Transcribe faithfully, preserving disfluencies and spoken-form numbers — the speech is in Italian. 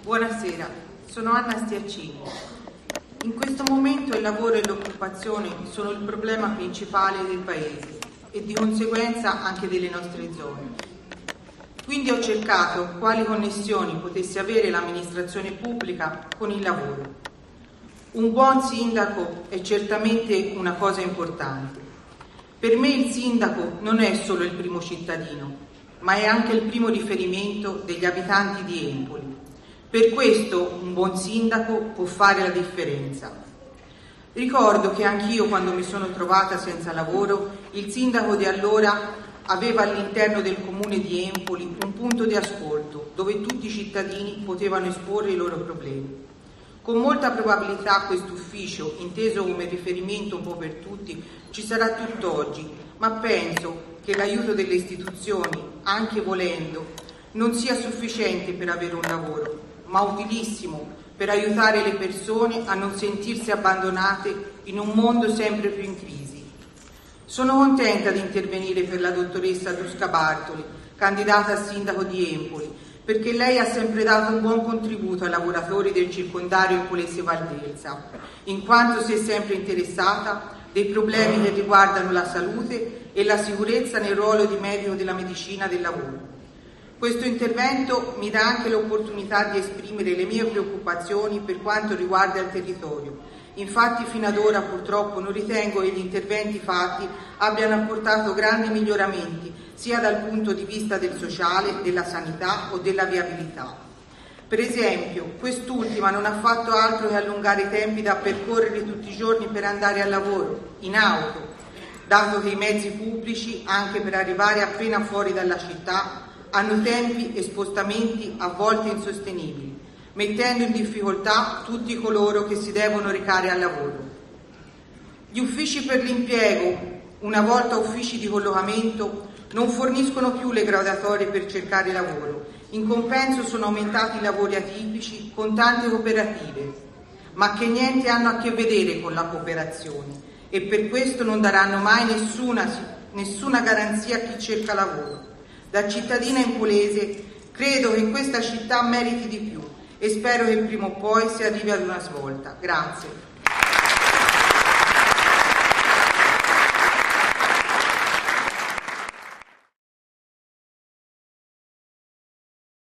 Buonasera, sono Anna Stiaccini. In questo momento il lavoro e l'occupazione sono il problema principale del Paese e di conseguenza anche delle nostre zone. Quindi ho cercato quali connessioni potesse avere l'amministrazione pubblica con il lavoro. Un buon sindaco è certamente una cosa importante. Per me il sindaco non è solo il primo cittadino, ma è anche il primo riferimento degli abitanti di Empoli. Per questo un buon sindaco può fare la differenza. Ricordo che anch'io, quando mi sono trovata senza lavoro, il sindaco di allora aveva all'interno del comune di Empoli un punto di ascolto dove tutti i cittadini potevano esporre i loro problemi. Con molta probabilità questo ufficio, inteso come riferimento un po' per tutti, ci sarà tutt'oggi, ma penso che l'aiuto delle istituzioni, anche volendo, non sia sufficiente per avere un lavoro, ma utilissimo per aiutare le persone a non sentirsi abbandonate in un mondo sempre più in crisi. Sono contenta di intervenire per la dottoressa Duska Bartoli, candidata a sindaco di Empoli, perché lei ha sempre dato un buon contributo ai lavoratori del circondario empolese Valdelsa, in quanto si è sempre interessata dei problemi che riguardano la salute e la sicurezza nel ruolo di medico della medicina del lavoro. Questo intervento mi dà anche l'opportunità di esprimere le mie preoccupazioni per quanto riguarda il territorio. Infatti fino ad ora purtroppo non ritengo che gli interventi fatti abbiano apportato grandi miglioramenti sia dal punto di vista del sociale, della sanità o della viabilità. Per esempio, quest'ultima non ha fatto altro che allungare i tempi da percorrere tutti i giorni per andare al lavoro, in auto, dato che i mezzi pubblici, anche per arrivare appena fuori dalla città, hanno tempi e spostamenti a volte insostenibili, mettendo in difficoltà tutti coloro che si devono recare al lavoro. Gli uffici per l'impiego, una volta uffici di collocamento, non forniscono più le graduatorie per cercare lavoro. In compenso sono aumentati i lavori atipici con tante cooperative, ma che niente hanno a che vedere con la cooperazione e per questo non daranno mai nessuna, nessuna garanzia a chi cerca lavoro. Da cittadina empolese credo che questa città meriti di più e spero che prima o poi si arrivi ad una svolta. Grazie.